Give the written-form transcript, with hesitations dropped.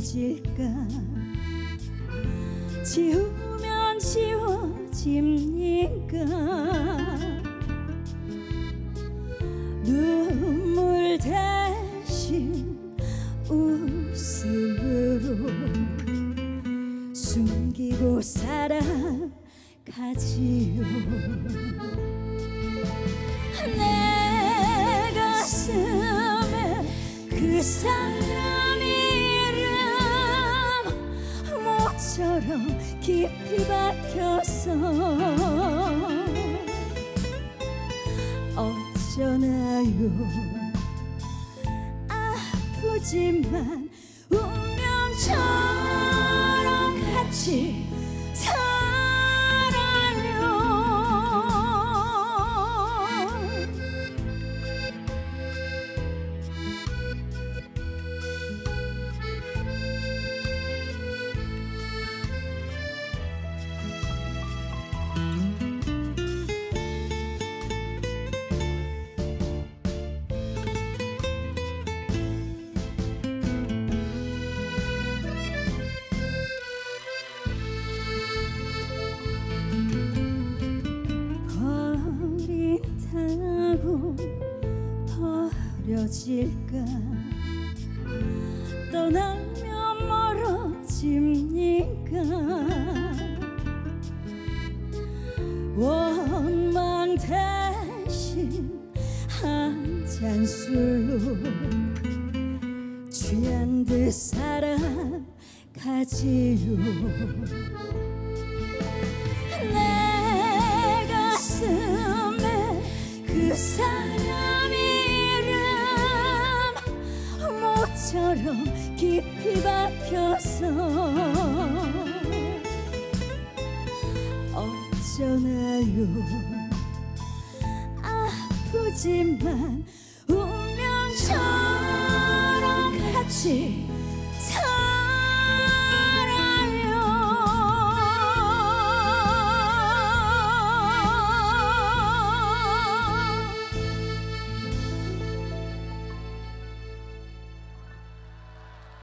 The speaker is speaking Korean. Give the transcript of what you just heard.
지워질까? 지우면 지워집니까? 눈물 대신 웃음으로 숨기고 살아가지요. 내 가슴에 그 사람 이름 모처럼 깊이 박혀서 어쩌나요? 아프지만 운명처럼 같이 버려질까? 떠나면 멀어집니까? 원망 대신 한 잔 술로 취한 듯 살아가지요. 내 가슴에 그 사람 이름 모처럼 깊이 박혀서 어쩌나요? 아프지만 운명처럼 같이